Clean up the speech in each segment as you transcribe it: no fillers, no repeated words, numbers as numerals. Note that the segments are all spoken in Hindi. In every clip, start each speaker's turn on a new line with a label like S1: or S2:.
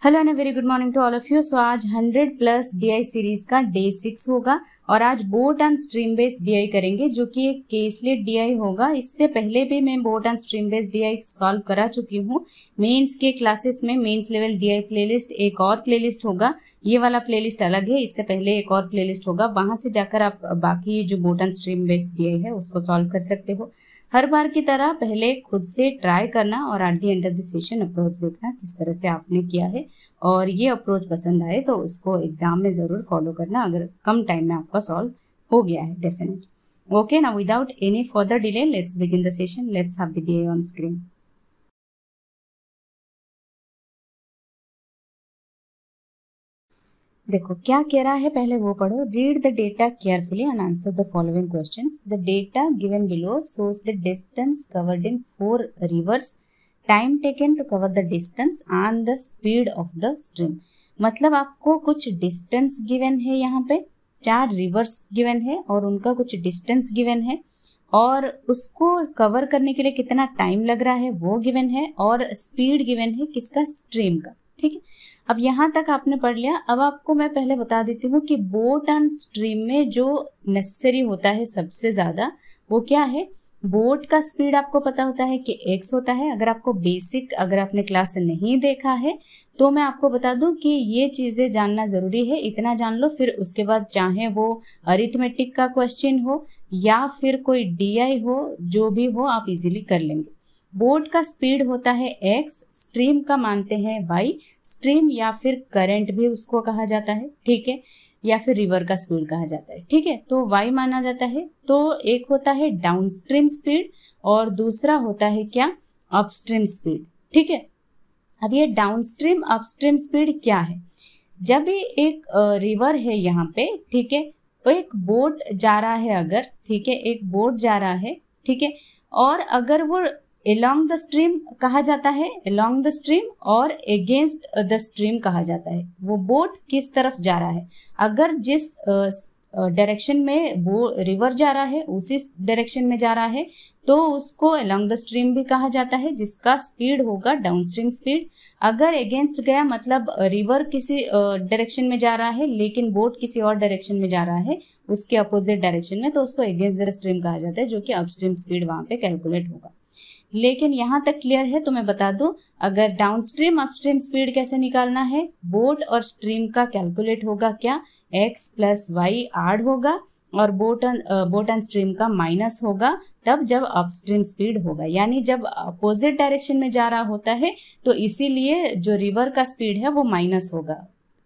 S1: Hello and very good morning to all of you. So आज 100 प्लस डीआई सीरीज का डे 6 होगा और आज boat and stream based DI करेंगे जो कि एक केसलेट डीआई होगा। इससे पहले भी मैं boat and stream based DI solve करा चुकी हूँ। मेंस के क्लासेस में मेंस लेवल डीआई प्लेलिस्ट एक और प्लेलिस्ट होगा, ये वाला प्लेलिस्ट अलग है, इससे पहले एक और प्लेलिस्ट होगा, वहां से जाकर आप बाकी जो boat and stream based DI है उसको सॉल्व कर सकते हो। हर बार की तरह पहले खुद से ट्राई करना और at the end of the session approach देखना किस तरह से आपने किया है, और ये अप्रोच पसंद आए तो उसको एग्जाम में जरूर फॉलो करना अगर कम टाइम में आपका सॉल्व हो गया है definite. Okay, now without any further delay let's begin the session. Let's have the DI on screen. देखो क्या कह रहा है, पहले वो पढ़ो। Read the data carefully and answer the following questions. The data given below shows the distance covered in 4 rivers, time taken to cover the distance and the speed of the stream। मतलब आपको कुछ डिस्टेंस गिवन है, यहाँ पे 4 रिवर्स गिवन है और उनका कुछ डिस्टेंस गिवन है और उसको कवर करने के लिए कितना टाइम लग रहा है वो गिवन है और स्पीड गिवन है किसका, स्ट्रीम का। ठीक है, अब यहाँ तक आपने पढ़ लिया। अब आपको मैं पहले बता देती हूँ कि बोट एंड स्ट्रीम में जो नेसेसरी होता है सबसे ज्यादा वो क्या है। बोट का स्पीड आपको पता होता है कि x होता है। अगर आपको बेसिक, अगर आपने क्लास नहीं देखा है तो मैं आपको बता दूं कि ये चीजें जानना जरूरी है, इतना जान लो। फिर उसके बाद चाहे वो अरिथमेटिक का क्वेश्चन हो या फिर कोई डीआई हो, जो भी हो आप इजीली कर लेंगे। बोट का स्पीड होता है x, स्ट्रीम का मानते हैं y। स्ट्रीम या फिर करंट भी उसको कहा जाता है, ठीक है, या फिर रिवर का स्पीड कहा जाता है, ठीक है, तो y माना जाता है। तो एक होता है डाउनस्ट्रीम स्पीड और दूसरा होता है क्या, अपस्ट्रीम स्पीड। ठीक है, अब ये डाउनस्ट्रीम अपस्ट्रीम स्पीड क्या है। जब भी एक रिवर है यहाँ पे, ठीक है, तो एक बोट जा रहा है अगर, ठीक है, एक बोट जा रहा है, ठीक है, और अगर वो along द स्ट्रीम कहा जाता है, along द स्ट्रीम, और अगेंस्ट द स्ट्रीम कहा जाता है। वो बोट किस तरफ जा रहा है, अगर जिस डायरेक्शन में वो रिवर जा रहा है उसी डायरेक्शन में जा रहा है तो उसको along द स्ट्रीम भी कहा जाता है, जिसका स्पीड होगा डाउनस्ट्रीम स्पीड। अगर अगेंस्ट गया मतलब रिवर किसी डायरेक्शन में जा रहा है लेकिन बोट किसी और डायरेक्शन में जा रहा है, उसके अपोजिट डायरेक्शन में, तो उसको अगेंस्ट द स्ट्रीम कहा जाता है, जो कि अपस्ट्रीम स्पीड वहां पे कैलकुलेट होगा। लेकिन यहाँ तक क्लियर है तो मैं बता दूं, अगर डाउनस्ट्रीम अपस्ट्रीम स्पीड कैसे निकालना है, बोट और स्ट्रीम का कैलकुलेट होगा क्या, x प्लस वाई आड होगा और बोट एंड स्ट्रीम का माइनस होगा, तब जब अपस्ट्रीम स्पीड होगा, यानी जब अपोजिट डायरेक्शन में जा रहा होता है तो इसीलिए जो रिवर का स्पीड है वो माइनस होगा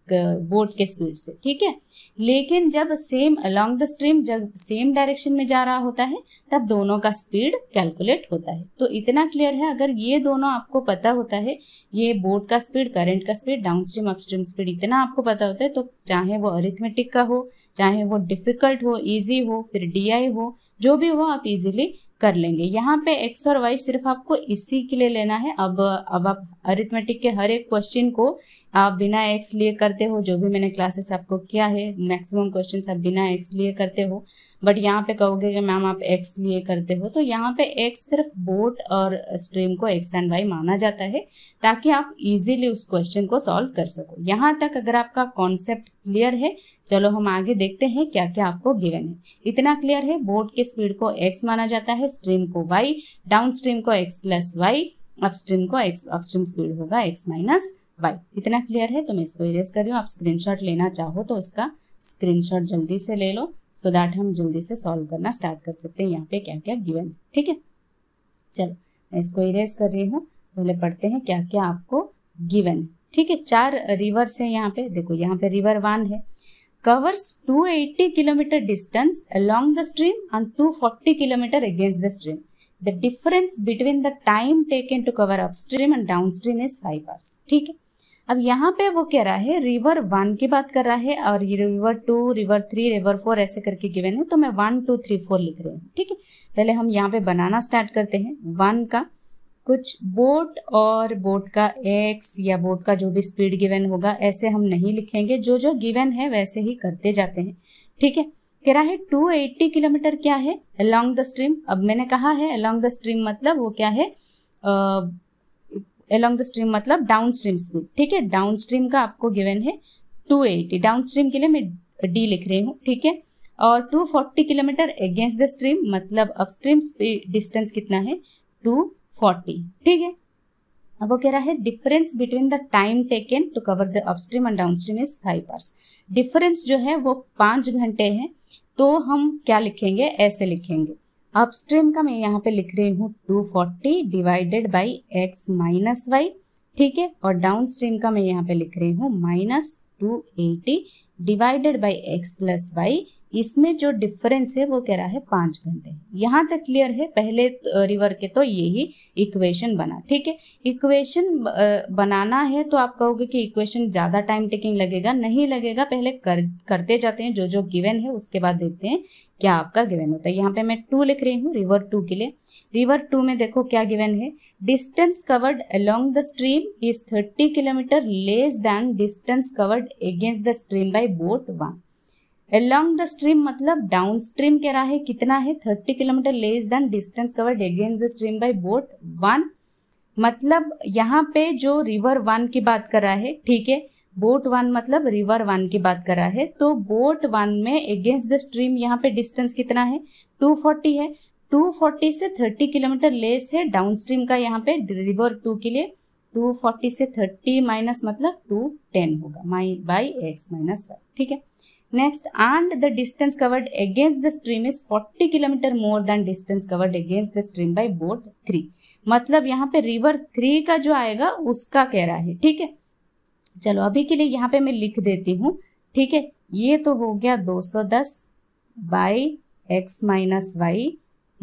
S1: बोट के स्पीड से। ठीक है, लेकिन जब सेम अलोंग द स्ट्रीम, जब सेम डायरेक्शन में जा रहा होता है तब दोनों का स्पीड कैलकुलेट होता है। तो इतना क्लियर है, अगर ये दोनों आपको पता होता है, ये बोट का स्पीड, करंट का स्पीड, डाउनस्ट्रीम अपस्ट्रीम स्पीड, इतना आपको पता होता है, तो चाहे वो अरिथमेटिक का हो, चाहे वो डिफिकल्ट हो, इजी हो, फिर डीआई हो, जो भी हो आप इजीली कर लेंगे। यहाँ पे x और y सिर्फ आपको इसी के लिए लेना है। अब आप अरिथमेटिक के हर एक क्वेश्चन को आप बिना x लिए करते हो, जो भी मैंने क्लासेस आपको किया है मैक्सिमम क्वेश्चंस आप बिना x लिए करते हो, बट यहाँ पे कहोगे कि मैम आप x लिए करते हो, तो यहाँ पे x सिर्फ बोट और स्ट्रीम को x एंड y माना जाता है ताकि आप इजीली उस क्वेश्चन को सॉल्व कर सको। यहाँ तक अगर आपका कॉन्सेप्ट क्लियर है, चलो हम आगे देखते हैं क्या क्या आपको गिवन है। इतना क्लियर है, बोट के स्पीड को x माना जाता है, स्ट्रीम को y, डाउन स्ट्रीम को x प्लस वाई, अपस्ट्रीम को x, अपस्ट्रीम स्पीड होगा x माइनस वाई। इतना क्लियर है तो मैं इसको इरेज कर रही हूँ। आप स्क्रीनशॉट लेना चाहो तो इसका स्क्रीनशॉट जल्दी से ले लो, सो दैट हम जल्दी से सॉल्व करना स्टार्ट कर सकते हैं यहाँ पे क्या क्या गिवन है। ठीक है, चलो मैं इसको इरेज कर रही हूँ। पहले पढ़ते हैं क्या क्या आपको गिवन है। ठीक है, 4 रिवर्स है यहाँ पे। देखो यहाँ पे रिवर 1 है, covers 280 kilometer distance along the stream and 240 kilometer against the stream. The difference between the time taken to cover upstream and downstream is 5 hours. ठीक है, अब यहाँ पे वो कह रहा है रिवर 1 की बात कर रहा है और ये रिवर 2, रिवर 3, रिवर 4 ऐसे करके गिवन है, तो मैं 1 2 3 4 लिख रही हूँ। ठीक है, पहले हम यहाँ पे बनाना स्टार्ट करते हैं। 1 का कुछ बोट और बोट का x या बोट का जो भी स्पीड गिवन होगा ऐसे हम नहीं लिखेंगे, जो जो गिवन है वैसे ही करते जाते हैं। ठीक है, कह रहा है 280 किलोमीटर क्या है, अलोंग द स्ट्रीम। अब मैंने कहा है अलोंग द स्ट्रीम मतलब वो क्या है, along the stream मतलब डाउन स्ट्रीम स्पीड, ठीक है। डाउन स्ट्रीम का आपको गिवन है 280, डाउन स्ट्रीम के लिए मैं डी लिख रही हूँ, ठीक है। और 240 किलोमीटर अगेंस्ट द स्ट्रीम मतलब अपस्ट्रीम डिस्टेंस कितना है 240, ठीक है। अब वो कह रहा है difference between the time taken to cover the upstream and downstream is 5 hours. Difference जो है वो 5 घंटे है, तो हम क्या लिखेंगे, ऐसे लिखेंगे। अपस्ट्रीम का मैं यहाँ पे लिख रही हूँ 240 divided by x minus y, ठीक है। और डाउन स्ट्रीम का मैं यहाँ पे लिख रही हूँ -280 divided by x plus y. इसमें जो डिफरेंस है वो कह रहा है 5 घंटे। यहाँ तक क्लियर है। पहले रिवर के तो यही इक्वेशन बना, ठीक है। इक्वेशन बनाना है तो आप कहोगे कि इक्वेशन ज्यादा टाइम टेकिंग लगेगा, नहीं लगेगा। पहले करते जाते हैं, जो जो गिवन है उसके बाद देखते हैं क्या आपका गिवन होता है। यहाँ पे मैं 2 लिख रही हूँ रिवर 2 के लिए। रिवर 2 में देखो क्या गिवन है, distance covered along the stream is 30 kilometre less than distance covered against the stream by boat 1। Along the stream मतलब डाउन स्ट्रीम कह रहा है कितना है 30 kilometre less than distance covered against the stream by boat 1। मतलब यहाँ पे जो रिवर 1 की बात कर रहा है, ठीक है। बोट 1 मतलब रिवर 1 की बात कर रहा है, तो बोट 1 में अगेंस्ट द स्ट्रीम यहाँ पे डिस्टेंस कितना है 240 है। 240 से 30 किलोमीटर लेस है डाउन स्ट्रीम का। यहाँ पे रिवर 2 के लिए 240 से 30 माइनस मतलब 210 होगा बाई x माइनस वाई, ठीक है। Next, and the distance covered against the stream is 40 kilometre more than distance covered against the stream by boat 3। मतलब यहाँ पे रिवर 3 का जो आएगा उसका कह रहा है, ठीक है। चलो अभी के लिए यहाँ पे मैं लिख देती हूँ, ठीक है। ये तो हो गया 210 by x minus y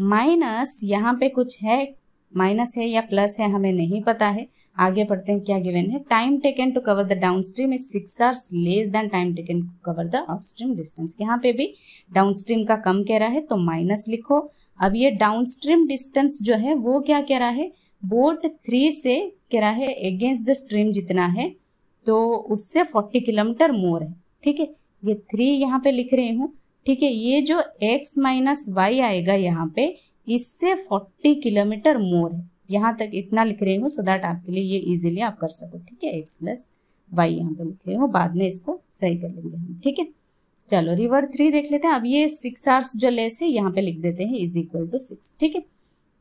S1: minus यहाँ पे कुछ है, माइनस है या प्लस है हमें नहीं पता है। आगे पढ़ते हैं क्या गिवन है। Time taken to cover the down stream is 6 hours less than time taken to cover the upstream distance. यहाँ पे भी डाउन स्ट्रीम का कम कह रहा है तो माइनस लिखो। अब ये डाउन स्ट्रीम डिस्टेंस जो है वो क्या कह रहा है, बोट 3 से कह रहा है अगेंस्ट द स्ट्रीम जितना है तो उससे 40 किलोमीटर मोर है, ठीक है। ये 3 यहाँ पे लिख रही हूँ, ठीक है। ये जो x माइनस वाई आएगा यहाँ पे इससे 40 किलोमीटर मोर है। यहाँ तक इतना लिख रही हूँ सो दैट आपके लिए ये इजीली आप कर सको, ठीक है। x प्लस वाई यहाँ पे लिख रही हूँ, बाद में इसको सही कर लेंगे हम, ठीक है। चलो रिवर 3 देख लेते हैं। अब ये 6 आवर्स जो लेस है यहाँ पे लिख देते हैं इज इक्वल टू 6, ठीक है।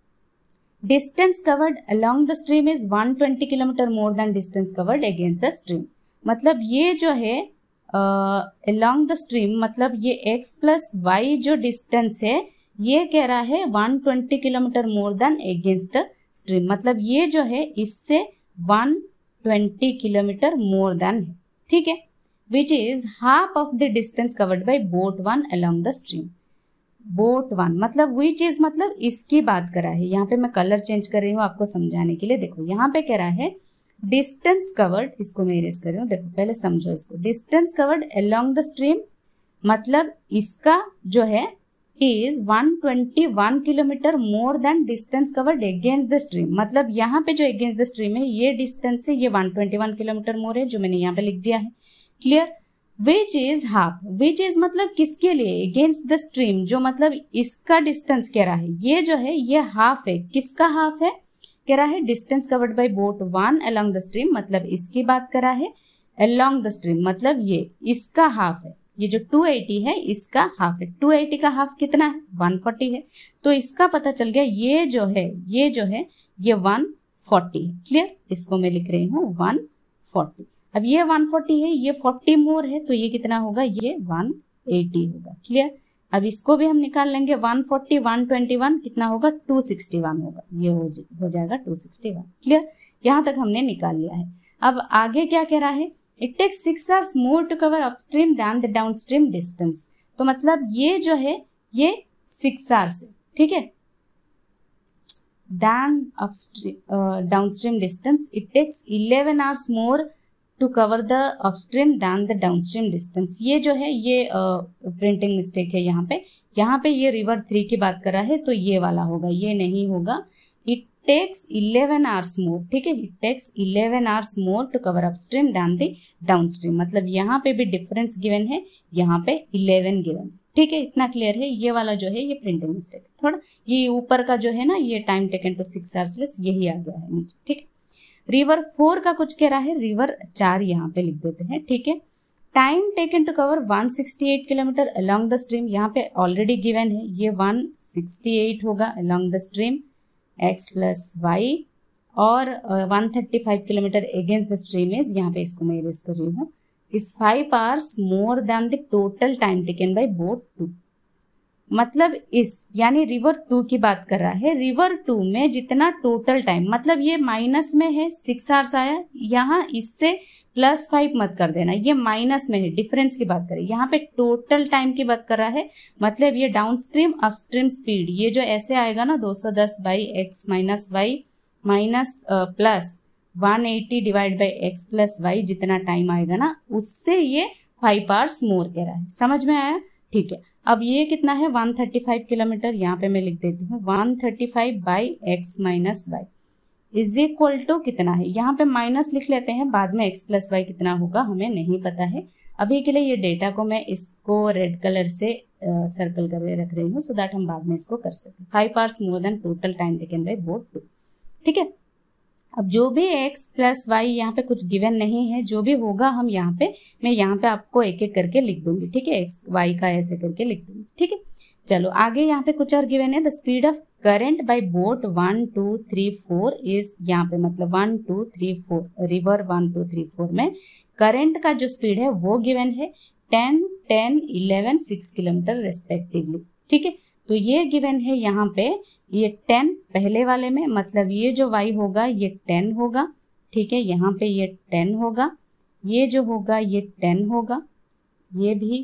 S1: Distance covered along the stream is 120 kilometre more than distance covered against the stream. मतलब ये जो है अलोंग द स्ट्रीम मतलब ये x प्लस वाई जो डिस्टेंस है ये कह रहा है 120 kilometre more than against the stream. मतलब ये जो है इससे 120 किलोमीटर मोर देन है, ठीक है। Which is half of the distance covered by boat 1 along the stream. Boat 1 मतलब विच इज मतलब इसकी बात कर रहा है। यहाँ पे मैं कलर चेंज कर रही हूँ आपको समझाने के लिए। देखो यहाँ पे कह रहा है डिस्टेंस कवर्ड, इसको मैं इरेज कर रही हूँ, देखो पहले समझो इसको। Distance covered along the stream मतलब इसका जो है is 121 kilometre more than distance covered against the stream. मतलब यहाँ पे जो अगेंस्ट द स्ट्रीम है ये डिस्टेंस है, ये 121 किलोमीटर मोर है जो मैंने यहाँ पे लिख दिया है, clear. Which is half, which is मतलब किसके लिए, अगेंस्ट द स्ट्रीम जो मतलब इसका डिस्टेंस कह रहा है ये जो है ये हाफ है। किसका हाफ है, कह रहा है distance covered by boat 1 along the stream मतलब इसकी बात कर रहा है। अलोंग द स्ट्रीम मतलब ये इसका हाफ है। ये जो 280 है इसका हाफ है। 280 का हाफ कितना है 140 है, तो इसका पता चल गया ये जो है ये 140 है, क्लियर। इसको मैं लिख रही हूँ 140। अब ये 140 है, ये 40 मोर है तो ये कितना होगा, ये 180 होगा, क्लियर। अब इसको भी हम निकाल लेंगे 140 121 कितना होगा 261 होगा, ये हो जाएगा 261, क्लियर। यहाँ तक हमने निकाल लिया है। अब आगे क्या कह रहा है, It takes 6 hours more to cover upstream than the downstream distance। तो मतलब ये जो है ये 6 hours है, ठीक है। Than downstream distance it takes 11 hours more to cover the upstream than the downstream distance। ये जो है ये प्रिंटिंग मिस्टेक है यहाँ पे ये रिवर 3 की बात कर रहा है तो ये वाला होगा, ये नहीं होगा। It takes 11 hours more, ठीक है। It takes 11 hours more to cover upstream than the downstream। मतलब यहाँ पे भी डिफरेंस गिवन है, यहाँ पे 11 गिवन, ठीक है। इतना क्लियर है। ये वाला जो है ये प्रिंटिंग मिस्टेक थोड़ा, ये ऊपर का जो है ना ये time taken to 6 hours less यही आ गया है नीचे, ठीक है। रिवर 4 का कुछ कह रहा है, रिवर 4 यहाँ पे लिख देते हैं, ठीक है। Time taken to cover 168 kilometre along the stream, यहाँ पे ऑलरेडी गिवन है, ये 168 होगा along the stream x plus y, और 135 kilometre against the stream is, यहाँ पे इसको मैं इरेज कर रही हूँ, is 5 hours more than the total time taken by boat 2। मतलब इस यानी रिवर 2 की बात कर रहा है, रिवर 2 में जितना टोटल टाइम, मतलब ये माइनस में है 6 आवर्स आया, यहाँ इससे +5 मत कर देना, ये माइनस में है, डिफरेंस की बात करें, यहाँ पे टोटल टाइम की बात कर रहा है, मतलब ये डाउन स्ट्रीम अपस्ट्रीम स्पीड, ये जो ऐसे आएगा ना 210 by x minus y minus plus 180 divide by x plus y, जितना टाइम आएगा ना उससे ये 5 आवर्स मोर कह रहा है। समझ में आया, ठीक है। अब ये कितना है 135 किलोमीटर, यहाँ पे मैं लिख देती हूँ 135 by x minus y is equal to कितना है, यहाँ पे माइनस लिख लेते हैं, बाद में एक्स प्लस वाई कितना होगा हमें नहीं पता है। अभी के लिए ये डेटा को मैं इसको रेड कलर से सर्कल करके रख रही हूँ सो दैट हम बाद में इसको कर सकें। 5 hours more than total time taken by boat 2, ठीक है। अब जो भी x प्लस वाई यहाँ पे कुछ गिवन नहीं है, जो भी होगा हम यहाँ पे, मैं यहाँ पे आपको एक एक करके लिख दूंगी, ठीक है, x y का ऐसे करके लिख दूंगी, ठीक है। चलो आगे यहाँ पे कुछ और गिवन है, the speed of current by boat 1 2 3 4 is, यहाँ पे मतलब 1 2 3 4 रिवर 1 2 3 4 में करंट का जो स्पीड है वो गिवन है 10 10 11 6 किलोमीटर रेस्पेक्टिवली, ठीक है। तो ये गिवन है यहाँ पे, ये 10 पहले वाले में, मतलब ये जो y होगा ये 10 होगा, ठीक है, यहाँ पे ये 10 होगा, ये जो होगा ये 10 होगा, ये भी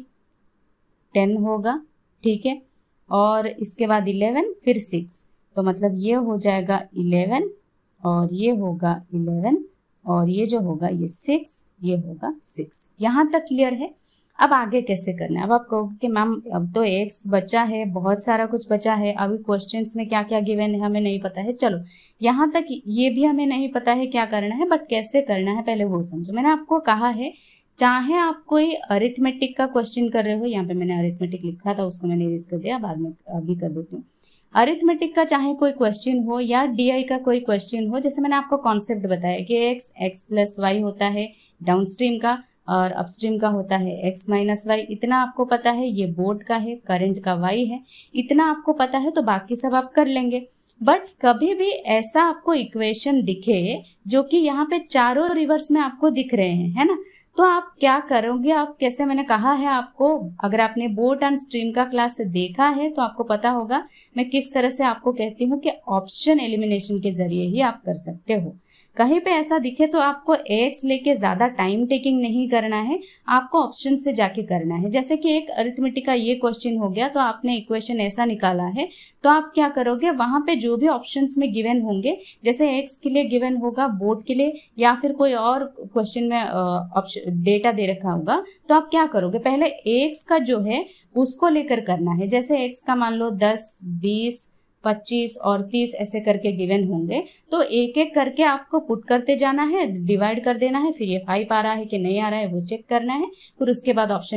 S1: 10 होगा, ठीक है, और इसके बाद 11 फिर 6, तो मतलब ये हो जाएगा 11 और ये होगा 11 और ये जो होगा ये 6, ये होगा 6। यहाँ तक क्लियर है। अब आगे कैसे करना है, अब आप कहोगे कि मैम अब तो x बचा है, बहुत सारा कुछ बचा है, अभी क्वेश्चंस में क्या क्या गिवन है हमें नहीं पता है। चलो यहाँ तक ये भी हमें नहीं पता है क्या करना है, बट कैसे करना है पहले वो समझो। मैंने आपको कहा है चाहे आप कोई अरिथमेटिक का क्वेश्चन कर रहे हो, यहाँ पे मैंने अरिथमेटिक लिखा था उसको मैंने इरेज कर दिया, बाद में अभी कर देती हूँ। अरिथमेटिक का चाहे कोई क्वेश्चन हो या डीआई का कोई क्वेश्चन हो, जैसे मैंने आपको कॉन्सेप्ट बताया कि x प्लस वाई होता है डाउनस्ट्रीम का और अपस्ट्रीम का होता है x माइनस वाई, इतना आपको पता है, ये बोट का है, करंट का y है, इतना आपको पता है, तो बाकी सब आप कर लेंगे। बट कभी भी ऐसा आपको इक्वेशन दिखे जो कि यहाँ पे चारों रिवर्स में आपको दिख रहे हैं, है ना, तो आप क्या करोगे, आप कैसे, मैंने कहा है आपको, अगर आपने बोट एंड स्ट्रीम का क्लास देखा है तो आपको पता होगा मैं किस तरह से आपको कहती हूँ कि ऑप्शन एलिमिनेशन के जरिए ही आप कर सकते हो। कहीं पे ऐसा दिखे तो आपको एक्स लेके ज्यादा टाइम टेकिंग नहीं करना है, आपको ऑप्शन से जाके करना है। जैसे कि एक अरिथमेटिक का ये क्वेश्चन हो गया, तो आपने इक्वेशन ऐसा निकाला है, तो आप क्या करोगे, वहां पे जो भी ऑप्शंस में गिवन होंगे, जैसे एक्स के लिए गिवन होगा, बोट के लिए या फिर कोई और क्वेश्चन में ऑप्शन डेटा दे रखा होगा, तो आप क्या करोगे, पहले एक्स का जो है उसको लेकर करना है। जैसे एक्स का मान लो 10 20 25 और 30 ऐसे करके गिवन होंगे, तो एक एक करके आपको पुट करते जाना है, डिवाइड कर देना है, फिर ये 5 आ रहा है कि नहीं आ रहा है वो चेक करना है, फिर उसके बाद ऑप्शन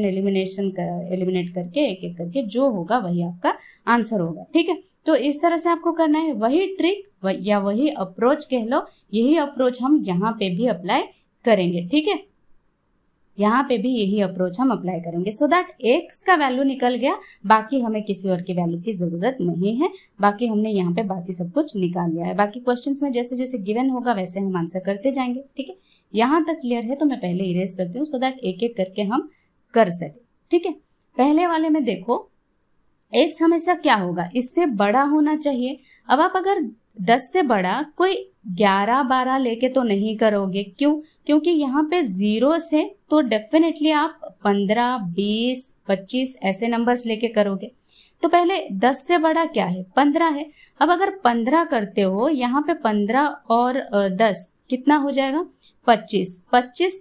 S1: एलिमिनेट करके एक एक करके जो होगा वही आपका आंसर होगा, ठीक है। तो इस तरह से आपको करना है, वही ट्रिक या वही अप्रोच कह लो, यही अप्रोच हम यहाँ पे भी अप्लाई करेंगे, ठीक है, यहाँ पे भी यही अप्रोच हम अप्लाई करेंगे, सो दैट एक्स का वैल्यू निकल गया, बाकी हमें किसी और की वैल्यू की जरूरत नहीं है, बाकी हमने यहाँ पे बाकी सब कुछ निकाल लिया है। बाकी क्वेश्चंस में जैसे जैसे गिवन होगा वैसे हम आंसर करते जाएंगे, ठीक है। यहाँ तक क्लियर है, तो मैं पहले इरेज करती हूँ सो दैट एक एक करके हम कर सके, ठीक है। पहले वाले में देखो एक्स हमेशा क्या होगा, इससे बड़ा होना चाहिए। अब आप अगर 10 से बड़ा कोई 11 12 लेके तो नहीं करोगे, क्यों, क्योंकि यहाँ पे 0 से तो डेफिनेटली आप 15 20 25 ऐसे नंबर्स लेके करोगे। तो पहले 10 से बड़ा क्या है, 15 है। अब अगर 15 करते हो, यहाँ पे 15 और 10 कितना हो जाएगा, 25 25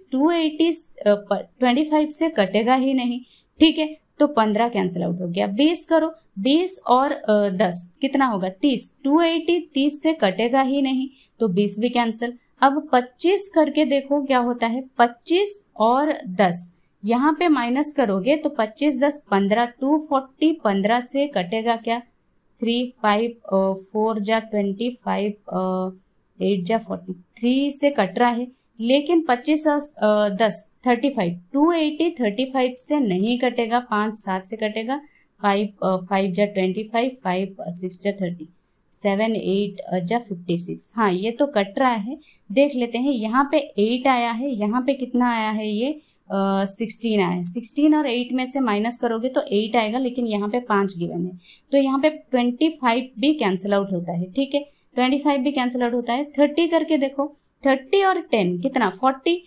S1: 280 से कटेगा ही नहीं, ठीक है, तो 15 कैंसिल आउट हो गया। 20 करो, 20 और 10 कितना होगा, 30 280 30 से कटेगा ही नहीं, तो 20 भी कैंसिल। अब 25 करके देखो क्या होता है, 25 और 10 यहाँ पे माइनस करोगे तो 25 10 15 240, 15 से कटेगा क्या, 3 5 4 जा 25 8 जा 43 से कट रहा है, लेकिन 25 और 10 35, 280 35 से नहीं कटेगा, 5 7 से कटेगा, 5 जा 25, 5 6 जा 30, 7 8 जा 56। हाँ ये तो कट रहा है। देख लेते हैं, यहाँ पे 8 आया है, यहाँ पे कितना आया है, ये 16 आया है। 16 और 8 में से माइनस करोगे तो 8 आएगा, लेकिन यहाँ पे 5 गिवन है, तो यहाँ पे 25 भी कैंसिल आउट होता है। ठीक है, 25 भी कैंसिल आउट होता है। 30 करके देखो, 30 और 10 कितना, 40,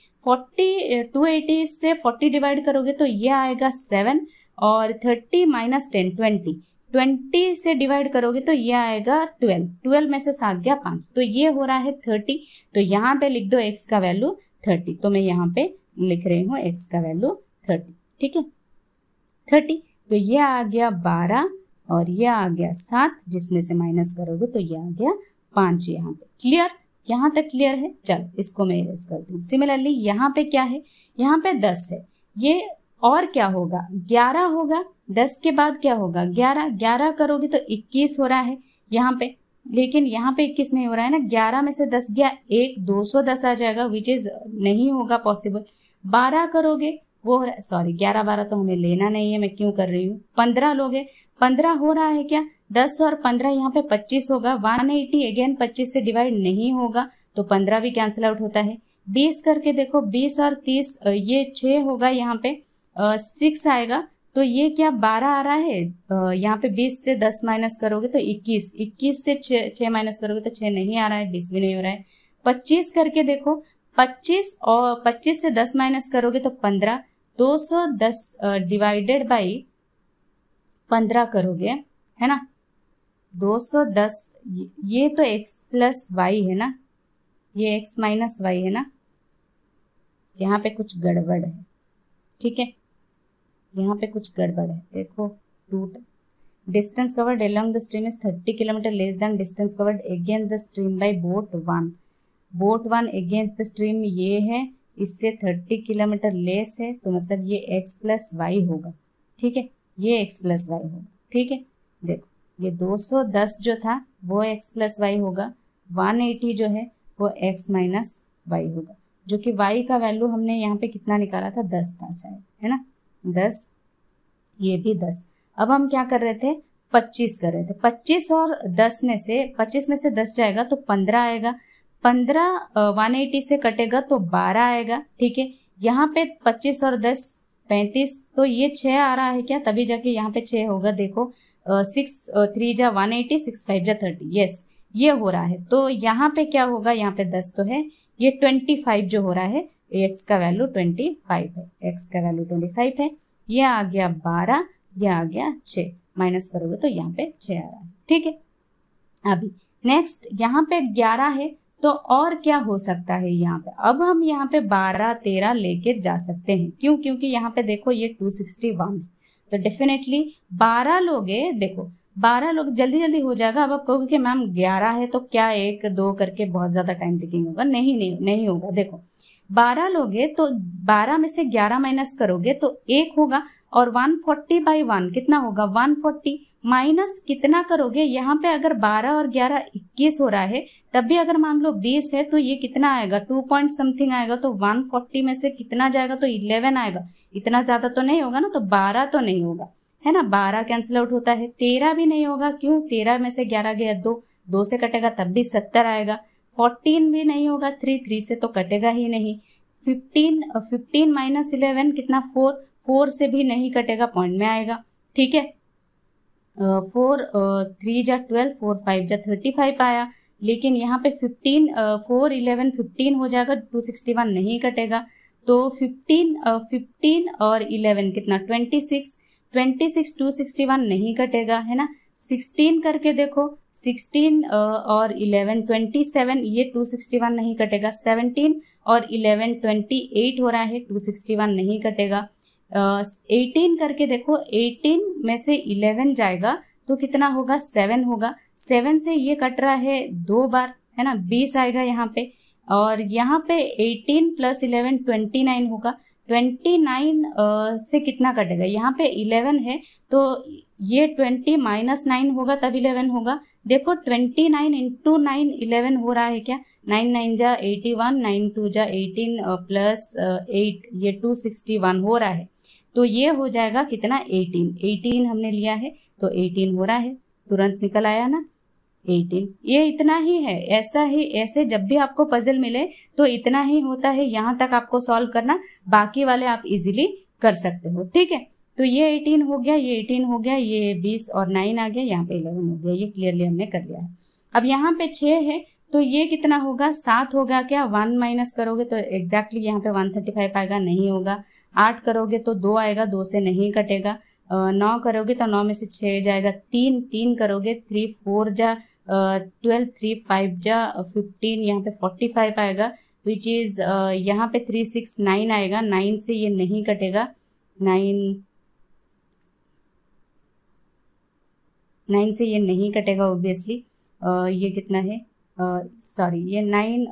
S1: 280 से 40 डिवाइड करोगे तो ये आएगा 7, और 30 माइनस 10 20 से डिवाइड करोगे तो ये आएगा 12 में से 7 गया 5, तो ये हो रहा है 30। तो यहाँ पे लिख दो x का वैल्यू 30, तो मैं यहाँ पे लिख रही हूँ x का वैल्यू 30। ठीक है, 30, तो ये आ गया 12 और ये आ गया 7, जिसमें से माइनस करोगे तो ये आ गया 5 यहाँ पे। क्लियर, यहाँ तक क्लियर है। चल इसको मैं इरेज करती हूँ। सिमिलरली यहाँ पे क्या है, यहाँ पे 10 है, ये और क्या होगा, 11 होगा। 10 के बाद क्या होगा, 11 करोगे तो 21 हो रहा है यहाँ पे, लेकिन यहाँ पे 21 नहीं हो रहा है ना। 11 में से 10 गया 1, 210 आ जाएगा, विच इज नहीं होगा पॉसिबल। 12 करोगे, वो सॉरी 11 12 तो हमें लेना नहीं है, मैं क्यों कर रही हूँ। 15 लोगे, 15 हो रहा है क्या, 10 और 15 यहाँ पे 25 होगा। 180 अगेन 25 से डिवाइड नहीं होगा, तो 15 भी कैंसिल आउट होता है। 20 करके देखो, 20 और 30 ये 6 होगा, यहाँ पे 6 आएगा, तो ये क्या 12 आ रहा है। यहाँ पे 20 से 10 माइनस करोगे तो 21, 21 से 6 माइनस करोगे तो 6 नहीं आ रहा है, 20 भी नहीं हो रहा है। 25 करके देखो, 25 और 25 से 10 माइनस करोगे तो 15, 210 डिवाइडेड बाई 15 करोगे, है ना, 210, ये तो x प्लस वाई है ना, ये x माइनस वाई है ना, यहाँ पे कुछ गड़बड़ है। ठीक है, यहाँ पे कुछ गड़बड़ है, देखो। Route distance covered along the stream is 30 kilometre less than distance covered against the stream by boat 1। Boat 1 against the stream ये है, इससे 30 किलोमीटर लेस है, तो मतलब ये x प्लस वाई होगा। ठीक है, ये x प्लस वाई होगा। ठीक है, देखो ये 210 जो था वो x प्लस वाई होगा, 180 जो है वो x माइनस वाई होगा, जो कि y का वैल्यू हमने यहाँ पे कितना निकाला था, 10 था शायद, है ना, 10, ये भी 10। अब हम क्या कर रहे थे, 25 कर रहे थे। 25 और 10 में से 25 में से 10 जाएगा तो 15 आएगा, 15 180 से कटेगा तो 12 आएगा। ठीक है, यहाँ पे 25 और 10 35, तो ये 6 आ रहा है क्या, तभी जाके यहाँ पे 6 होगा। देखो 6 3 जा 180, 6 5 जा 30, यस ये हो रहा है। तो यहाँ पे क्या होगा, यहाँ पे 10 तो है, ये 25 जो हो रहा है, x का वैल्यू 25 है, x का वैल्यू 25 है। ये आ गया 12, ये आ गया 6, माइनस करोगे तो यहाँ पे 6 आ रहा है। ठीक है, अभी नेक्स्ट यहाँ पे 11 है, तो और क्या हो सकता है यहाँ पे। अब हम यहाँ पे 12 13 लेकर जा सकते हैं, क्यों, क्योंकि यहाँ पे देखो ये 261 है, तो डेफिनेटली 12 लोगे, देखो 12 लोग जल्दी जल्दी हो जाएगा। अब आप कहोगे कि मैम 11 है तो क्या 1 2 करके बहुत ज्यादा टाइम टेकिंग होगा, नहीं होगा। देखो 12 लोगे तो 12 में से 11 माइनस करोगे तो 1 होगा, और 140 बाई 1 कितना होगा, 140 माइनस कितना करोगे, यहाँ पे अगर 12 और 11 21 हो रहा है, तब भी अगर मान लो 20 है तो ये कितना आएगा, 2 पॉइंट समथिंग आएगा, तो 140 में से कितना जाएगा, तो 11 आएगा। इतना ज्यादा तो नहीं होगा ना, तो 12 तो नहीं होगा, है ना, 12 कैंसिल आउट होता है। 13 भी नहीं होगा, क्यों, 13 में से 11 गया 2 से कटेगा तब भी 70 आएगा। 14 भी नहीं होगा, 3 से तो कटेगा ही नहीं। 15 माइनस 11 कितना, 4 से भी नहीं कटेगा, पॉइंट में आएगा। ठीक है, 4 3 जा 12, 4 5 जा 35 आया, लेकिन यहाँ पे 4 11 15 हो जाएगा, 261 नहीं कटेगा, तो 15 और 11 कितना, 26 261 नहीं कटेगा, है ना। 16 करके देखो, 16 और 11 27, ये 261 नहीं कटेगा। 17 और 11 28 हो रहा है, 261 नहीं कटेगा। 18 करके देखो, 18 में से 11 जाएगा तो कितना होगा, 7 होगा। 7 से ये कट रहा है 2 बार, है ना, 20 आएगा यहाँ पे, और यहाँ पे 18 प्लस 11 29 होगा। 29 से कितना कटेगा, यहाँ पे 11 है तो ये 20 माइनस 9 होगा तब 11 होगा, देखो 29 इंटू 9 11 हो रहा है क्या, 9 9 जा 81, 9 2 जा 18 प्लस 8 ये 261 हो रहा है। तो ये हो जाएगा कितना 18 हमने लिया है तो 18 हो रहा है, तुरंत निकल आया ना 18। ये इतना ही है, ऐसा ही ऐसे जब भी आपको पजल मिले तो इतना ही होता है, यहाँ तक आपको सॉल्व करना, बाकी वाले आप इजीली कर सकते हो। ठीक है, तो ये 18 हो गया, ये 18 हो गया, ये 20 और 9 आ गया, यहाँ पे 11 हो गया, ये क्लियरली हमने कर लिया है। अब यहाँ पे 6 है तो ये कितना होगा 7 होगा क्या, 1 माइनस करोगे तो एग्जैक्टली यहाँ पे 135 आएगा, नहीं होगा। 8 करोगे तो 2 आएगा, 2 से नहीं कटेगा। 9 करोगे तो 9 में से 6 जाएगा, 3 करोगे 3 4 जा 12, 3 5 जा 15, यहाँ पे 45 आएगा, विच इज यहाँ पे 3 6 9 आएगा, 9 से ये नहीं कटेगा, 9 से ये नहीं कटेगा ऑब्वियसली। ये कितना है, सॉरी ये 9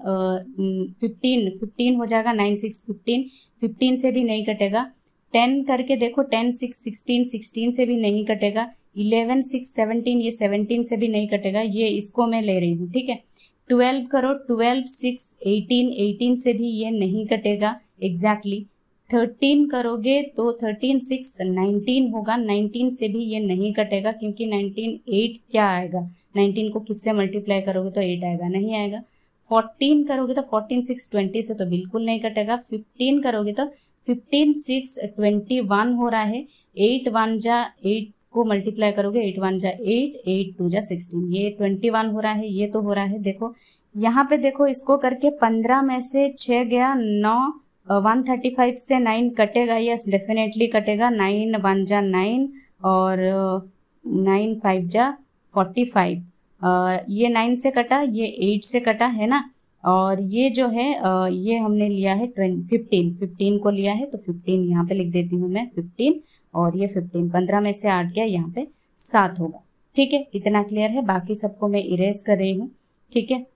S1: 15 हो जाएगा, 9 6 15, 15 से भी नहीं कटेगा। 10 करके देखो, 10 6 16, 16 से भी नहीं कटेगा। 11 6 17, ये 17 से भी नहीं कटेगा, ये इसको मैं ले रही हूँ। ठीक है, 12 करो, 12 6 18, 18 से भी ये नहीं कटेगा एग्जैक्टली। 13 करोगे तो 13 6 19 होगा, 19 से भी ये नहीं कटेगा क्योंकि 19 8 क्या आएगा, 19 को किससे मल्टीप्लाई करोगे तो 8 आएगा, नहीं आएगा। 14 करोगे तो 14 6 20 से तो बिल्कुल नहीं कटेगा। 15 करोगे तो 15 6 21 हो रहा है, 8 1 जा 8 को मल्टीप्लाई करोगे, 8 1 जा 8, 8 2 जा 16, ये 21 हो रहा है, ये तो हो रहा है। देखो यहाँ पे देखो, इसको करके 15 में से 6 गया 9, 135 से 9 कटेगा, यस डेफिनेटली कटेगा। 9 1 जा 9 और 9 5 जा 45, ये 9 से कटा, ये 8 से कटा है ना, और ये जो है ये हमने लिया है 15 को लिया है, तो 15 यहाँ पे लिख देती हूँ मैं 15, और ये 15 15 में से 8 गया, यहाँ पे 7 होगा। ठीक है, इतना क्लियर है, बाकी सबको मैं इरेज कर रही हूँ। ठीक है,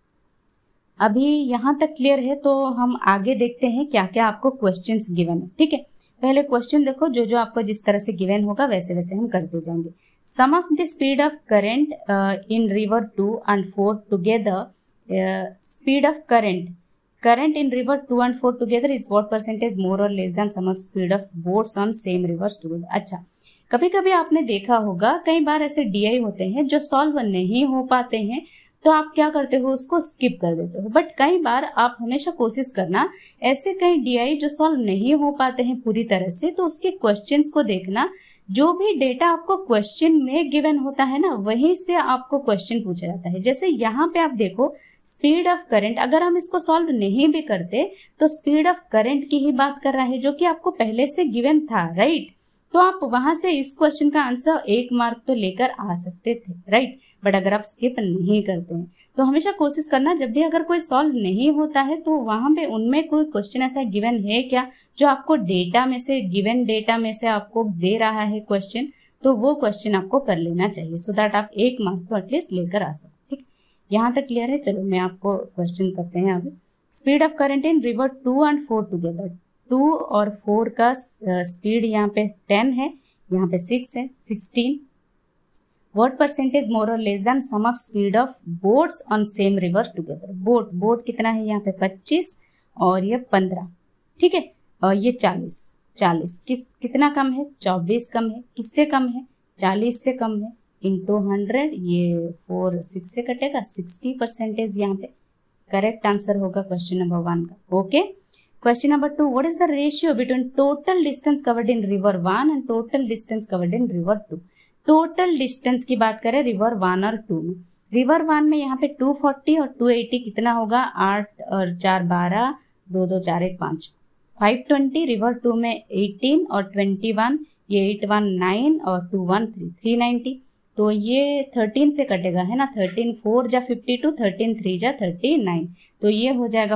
S1: अभी यहाँ तक क्लियर है, तो हम आगे देखते हैं क्या क्या आपको क्वेश्चंस गिवन है। ठीक है, पहले क्वेश्चन देखो, जो जो आपको जिस तरह से गिवन होगा वैसे वैसे हम करते जाएंगे। Sum of the speed of current in river 2 and 4 together, speed of current in river 2 and 4 together is what percentage more और less than sum of speed of boats on same rivers together. अच्छा, कभी कभी आपने देखा होगा, कई बार ऐसे डीआई होते हैं जो सॉल्व नहीं हो पाते हैं, तो आप क्या करते हो, उसको स्किप कर देते हो। बट कई बार आप हमेशा कोशिश करना, ऐसे कई डीआई जो सॉल्व नहीं हो पाते हैं पूरी तरह से, तो उसके क्वेश्चंस को देखना। जो भी डेटा आपको क्वेश्चन में गिवन होता है ना, वहीं से आपको क्वेश्चन पूछा जाता है। जैसे यहाँ पे आप देखो, स्पीड ऑफ करंट, अगर हम इसको सॉल्व नहीं भी करते तो स्पीड ऑफ करंट की ही बात कर रहा है, जो कि आपको पहले से गिवन था, राइट। तो आप वहां से इस क्वेश्चन का आंसर 1 मार्क तो लेकर आ सकते थे, राइट। बट अगर आप स्किप नहीं करते हैं तो हमेशा कोशिश करना, जब भी अगर कोई सॉल्व नहीं होता है तो वहां पे उनमें कोई क्वेश्चन ऐसा गिवन है क्या जो आपको डेटा में से, गिवन डेटा में से आपको दे रहा है क्वेश्चन, तो वो क्वेश्चन आपको कर लेना चाहिए, सो दैट आप 1 मार्क तो एटलीस्ट लेकर आ सकते। ठीक, यहाँ तक क्लियर है। चलो मैं आपको क्वेश्चन करते हैं अभी। Speed of current in river 2 and 4 together, 2 और 4 का स्पीड यहाँ पे 10 है, यहाँ पे 6 है, 16। What percentage more or less than sum of speed of boats on same river together? Boat कितना है यहाँ पे 25 और ये 15, ठीक है, और ये 40 कितना कम है, 24 कम है, किससे कम है, 40 से कम है, इंटू 100, ये 4 6 से कटेगा, 60% यहाँ पे करेक्ट आंसर होगा क्वेश्चन नंबर 1 का। Okay, question number 2, what is the ratio between total distance covered in river 1 and total distance covered in river 2? Total distance की बात करें रिवर 1 और 2 में, रिवर 1 में यहाँ पे 240 और 280 कितना होगा, 8 और 4 12, 2 2 4 1 5, 520। रिवर 2 में 18 और 21, ये 8 1 9 और 2 1 3, 390। तो ये 13 से कटेगा है ना, 13 4 जा 52, 13 3 जा 39, तो ये हो जाएगा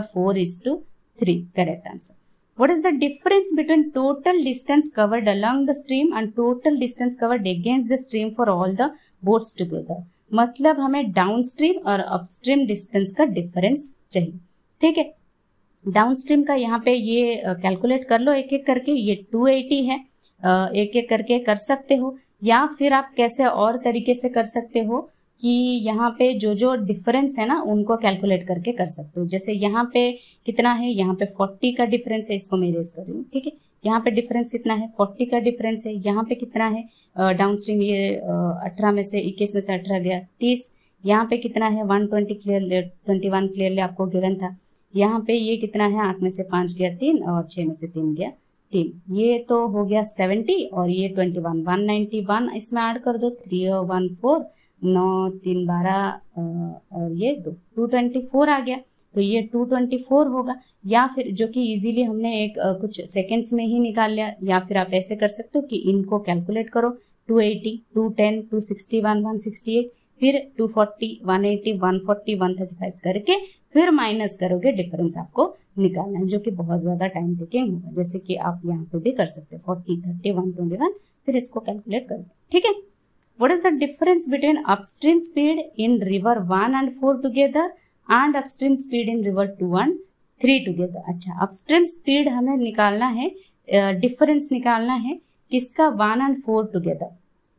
S1: 4:3 correct answer. What is the difference between total distance covered along the stream and total distance covered against the stream for all the boats together? मतलब हमें डाउन स्ट्रीम और अपस्ट्रीम डिस्टेंस का डिफरेंस चाहिए। ठीक है, डाउन स्ट्रीम का यहाँ पे ये कैलकुलेट कर लो एक एक करके, ये 280 है, एक एक करके कर सकते हो, या फिर आप कैसे और तरीके से कर सकते हो, कि यहाँ पे जो जो डिफरेंस है ना उनको कैलकुलेट करके कर सकते हो। जैसे यहाँ पे कितना है, यहाँ पे 40 का डिफरेंस है, इसको मैं इरेज कर रही हूँ, ठीक है। यहाँ पे डिफरेंस कितना है, 40 का डिफरेंस है। यहाँ पे कितना है, डाउन स्ट्रीम ये 18 में से 21 में से 18 गया 30। यहाँ पे कितना है, 120 क्लियर 21 क्लियरली आपको गिवन था। यहाँ पे ये कितना है, 8 में से 5 गया 3 और 6 में से 3 गया 3। ये तो हो गया 70 और ये 21 191 इसमें ऐड कर दो, 3 और 1 4 9 3 12 और ये 224 आ गया। तो ये 224 होगा, या फिर जो कि इजीली हमने एक कुछ सेकंड्स में ही निकाल लिया। या फिर आप ऐसे कर सकते हो कि इनको कैलकुलेट करो, 280 210 261 168 फिर 240 180 140 135 करके फिर माइनस करोगे, डिफरेंस आपको निकालना है, जो कि बहुत ज्यादा टाइम टेकिंग होगा। जैसे कि आप यहाँ पे भी कर सकते हो 40 30 121 फिर इसको कैलकुलेट करो, ठीक है। What is the difference between upstream speed in river 1 and 4 together and upstream speed in river 2 and 3 together? अच्छा, अपस्ट्रीम स्पीड हमें निकालना है, डिफरेंस निकालना है किसका, 1 and 4 टुगेदर।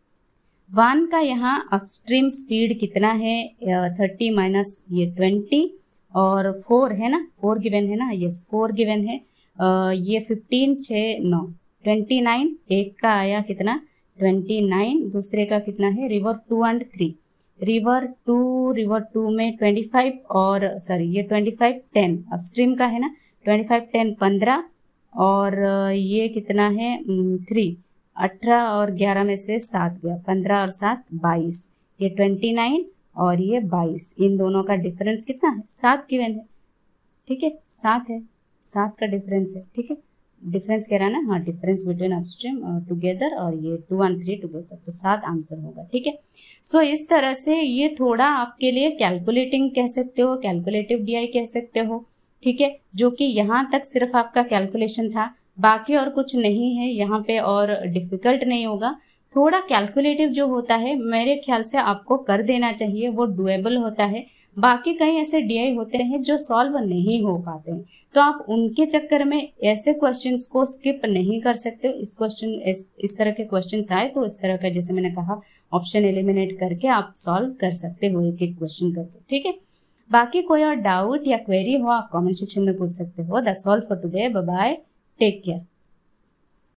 S1: 1 का यहाँ अपस्ट्रीम स्पीड कितना है, 30 माइनस ये 20 और 4 है ना, 4 गिवन है ना, यस 4 गिवन है। ये 15 6 9 29, एक का आया कितना 29, दूसरे का कितना है, रिवर 2 and 3, रिवर 2 में 25 और सॉरी ये 25 10 अपस्ट्रीम का है ना, 25 10 15 और ये कितना है 3 18 और 11 में से 7 गया, 15 और 7 22, ये 29 और ये 22, इन दोनों का डिफरेंस कितना है, 7 गिवन है, ठीक है 7 है, 7 का डिफरेंस है, ठीक है। डिफरेंस कह रहा है ना, हाँ डिफरेंस बिटवीन अपस्ट्रीम टुगेदर और ये 2 and 3 टुगेदर, तो 7 आंसर होगा, ठीक है। सो इस तरह से ये थोड़ा आपके लिए कैलकुलेटिंग कह सकते हो, कैलकुलेटिव डीआई कह सकते हो, ठीक है, जो कि यहाँ तक सिर्फ आपका कैलकुलेशन था, बाकी और कुछ नहीं है यहाँ पे और डिफिकल्ट नहीं होगा। थोड़ा कैलकुलेटिव जो होता है मेरे ख्याल से आपको कर देना चाहिए, वो डुएबल होता है। बाकी कई ऐसे डीआई होते हैं जो सॉल्व नहीं हो पाते हैं, तो आप उनके चक्कर में ऐसे क्वेश्चंस को स्किप नहीं कर सकते हो। इस तरह के क्वेश्चंस आए तो इस तरह का, जैसे मैंने कहा, ऑप्शन एलिमिनेट करके आप सॉल्व कर सकते हो एक एक क्वेश्चन करके, ठीक है। बाकी कोई और डाउट या क्वेरी हो आप कमेंट सेक्शन में पूछ सकते हो। That's all for today, bye bye, take care.